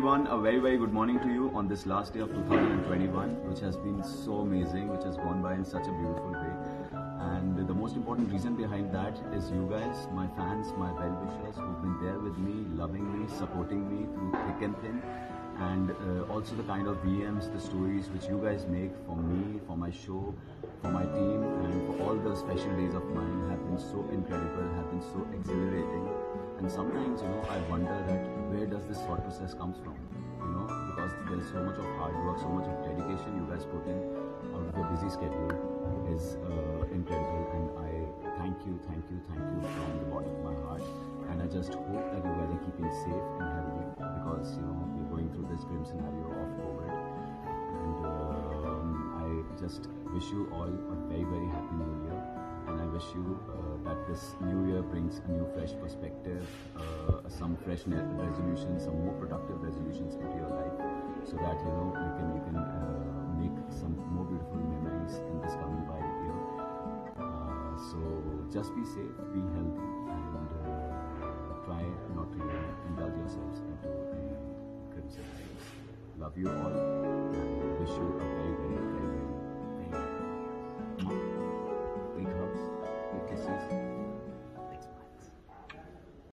everyone, a very good morning to you on this last day of 2021, which has been so amazing, which has gone by in such a beautiful way. And the most important reason behind that is you guys, my fans, my well-wishers who've been there with me, loving me, supporting me through thick and thin. And also the kind of VMs, the stories which you guys make for me, for my show, for my team, and for all the special days of mine have been so incredible, have been so exhilarating. And sometimes, I wonder that where does this thought process comes from? Because there's so much of hard work, so much of dedication you guys put in out of your busy schedule is incredible. And I thank you from the bottom of my heart. And I just hope that you guys are keeping safe and healthy because, we're going through this grim scenario of COVID. And I just wish you all a very happy new year. And I wish you that this new year brings a new fresh perspective, some fresh resolutions, some more productive resolutions into your life, so that you can make some more beautiful memories in this coming by year. So just be safe, be healthy, and try not to indulge yourselves into any criticisms. Love you all, and wish you a